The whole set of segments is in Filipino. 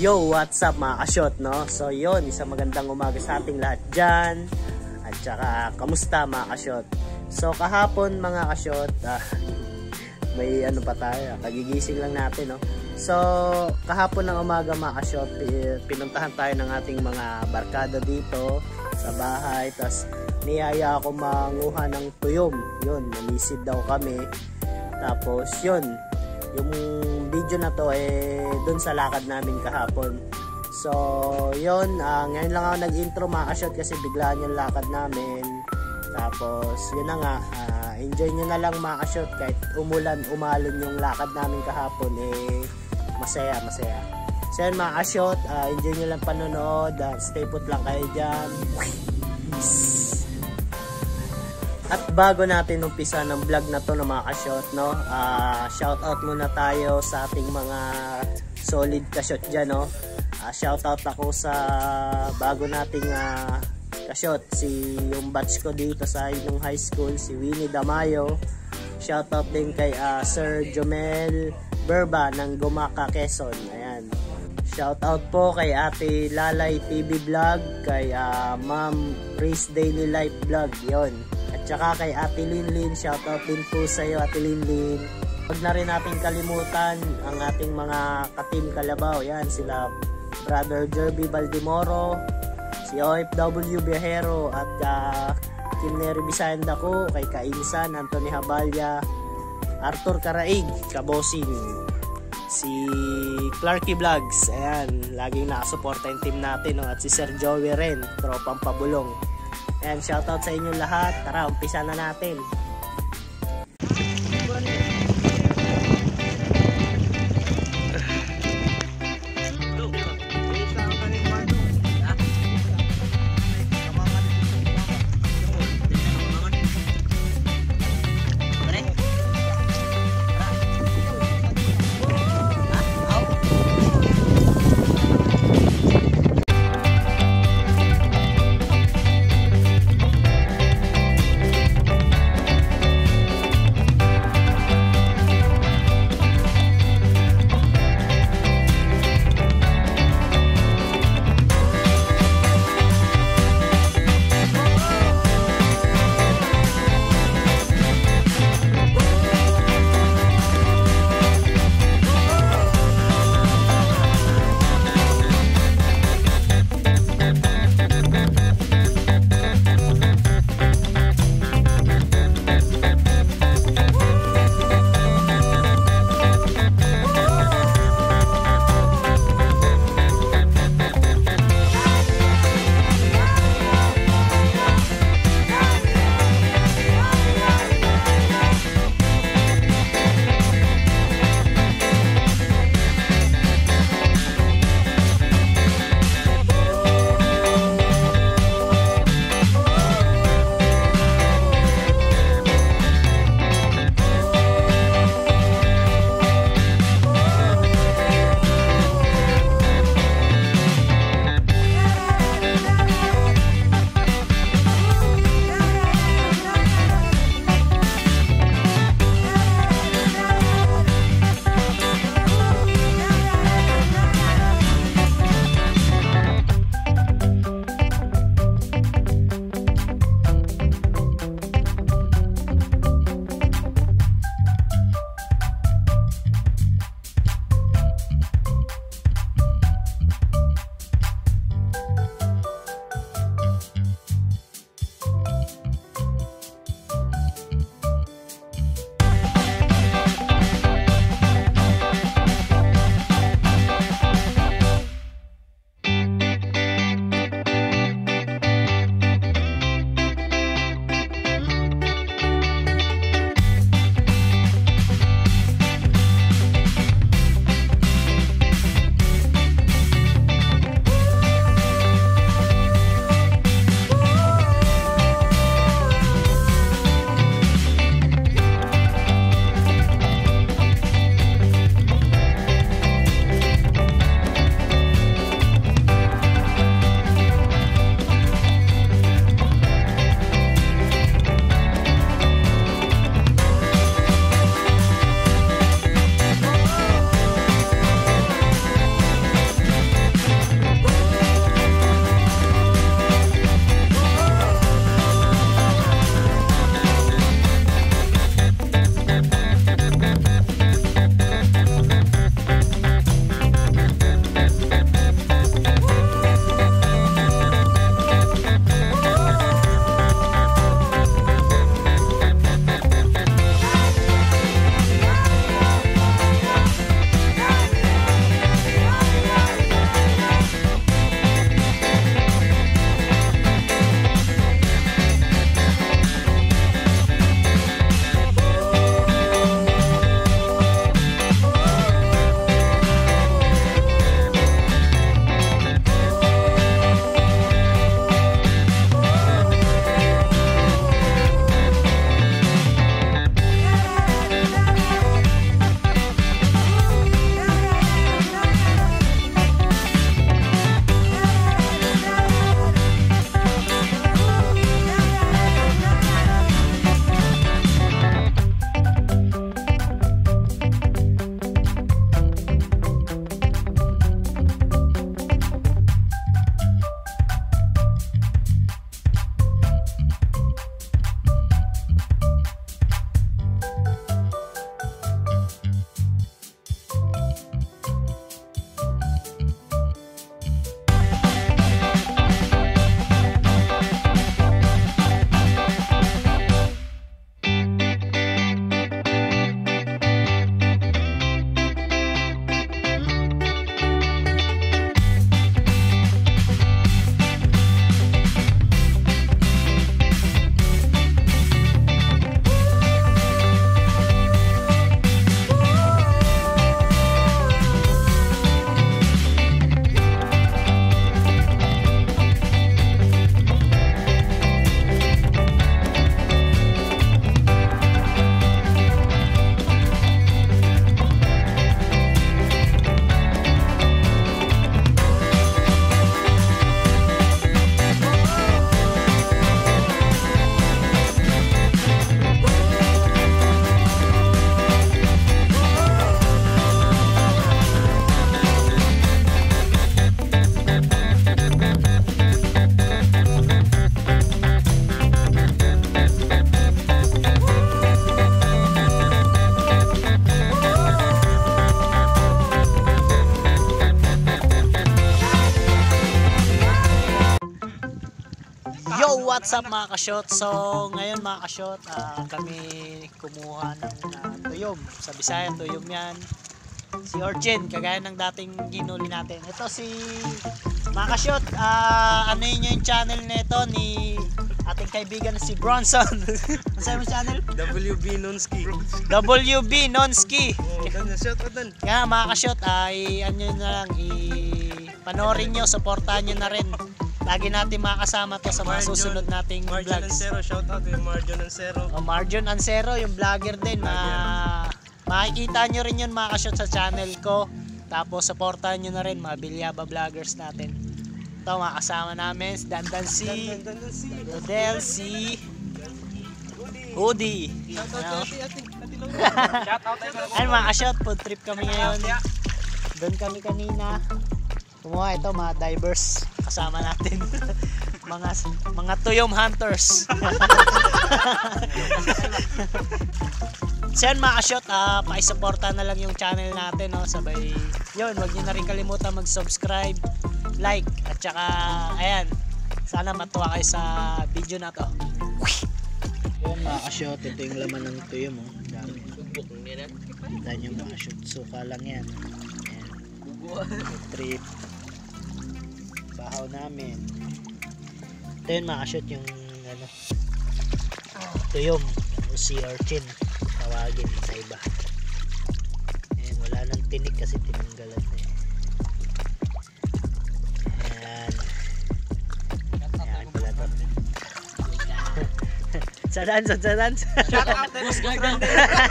Yo, what's up mga Ka-Siot, no? So yun, isang magandang umaga sa ating lahat dyan. At saka, kamusta mga Ka-Siot? So kahapon mga Ka-Siot, may ano pa tayo, kagigising lang natin, no? So kahapon ng umaga mga Ka-Siot, pinuntahan tayo ng ating mga barkada dito sa bahay. Tapos niyaya ako manguha ng tuyom. Yun, nanisid daw kami. Tapos yun, yung video na to dun sa lakad namin kahapon. So yun, ngayon lang ako nag-intro mga Ka-Siot kasi biglaan yung lakad namin. Tapos yun na nga, enjoy nyo na lang mga Ka-Siot. Kahit umulan, umalon yung lakad namin kahapon, masaya. So yun mga Ka-Siot, enjoy nyo lang panonood. Stay put lang kayo dyan. At bago natin umpisa ng vlog na to ng mga Ka-Siot, no? Shout out muna tayo sa ating mga solid Ka-Siot dyan, no? Shout out ako sa bago nating Ka-Siot, yung batch ko dito sa inyong high school, si Winnie Damayo. Shout out din kay Sir Jomel Berba ng Gumaka, Quezon. Ayan. Shout out po kay Ate Lalay TV Vlog, kay Ma'am Praise Daily Life Vlog, yon. At saka kay Ate Linlin, shout out din po sa iyo Ate Linlin. Huwag na rin natin kalimutan ang ating mga ka-team Kalabaw. Yan, sila Brother Gervy Baldemoro, si OFW byaHero, at Neri Bisayang Daku, kay Kain, Anthony Jaballa, Arthur Caraig, Kabosing, si Clarky Vlogs, ayan, laging nakasuporta yung team natin, no? At si Sir Joey rin, tropang pabulong. Ayan, shoutout sa inyo lahat. Tara, umpisa na natin. Yo, what's up mga Ka-Siot? So, ngayon mga Ka-Siot, kami kumuha ng tuyom. Sa Bisayang, tuyom yan. Sea Urchin, kagaya ng dating ginuli natin. Ito si mga Ka-Siot, ano yun yung channel nito ni ating kaibigan si Bronson. Ano sa'yo mo channel? WB Nonski. WB Nonski. Shout out din. Kaya mga Ka-Siot, ano na lang, panoorin nyo, supportahan nyo na rin. Lagi natin makakasama to sa mga susunod nating Marjon vlogs. Ansero, shout out kay Marjon Ansero. Marjon Ansero, yung vlogger din. Makikita nyo rin yun mga Ka-Siot sa channel ko. Tapos supportahan nyo na rin mga bilyaba vloggers natin. Ito mga kasama namin, si Dandan C, Rodel C, Udi. Shout out kay Ate Long. Shout out kay Ayun mga Ka-Siot, food trip kami ngayon. Doon kami kanina. Kumuha ito mga divers kasama natin. mga tuyom hunters. So yun mga Ka-Siot, pakisuporta na lang yung channel natin, no? Sabay yun, huwag nyo na rin kalimutan mag-subscribe, like, at saka ayan, sana matuwa kayo sa video na to. Yun mga Ka-Siot, ito yung laman ng tuyom, oh. Dami. Kita nyo mga Ka-Siot, suka lang yan. Ayan. Trip bahaw namin. Ito yun mga Ka-Siot, yung ano, tuyom o sea urchin tawagin sa iba. Ayan, wala nang tinik kasi tinanggalan na eh. Ayan. Ayan pala to. Sa dance. Shout out Boss Gardo.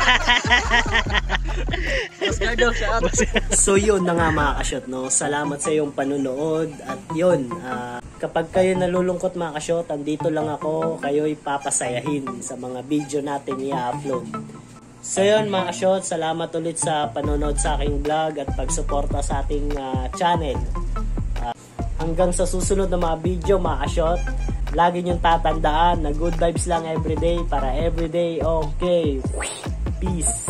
Boss Gardo, shout out. So yun na nga mga Ka-Siot, no? Salamat sa iyong panunood. At yun, kapag kayo nalulungkot mga Ka-Siot, andito lang ako, kayo'y papasayahin sa mga video natin i-upload. So yun mga Ka-Siot, salamat ulit sa panonood sa aking vlog at pagsuporta sa ating channel. Hanggang sa susunod na mga video mga Ka-Siot, lagi niyong tatandaan na good vibes lang everyday para everyday okay. Peace.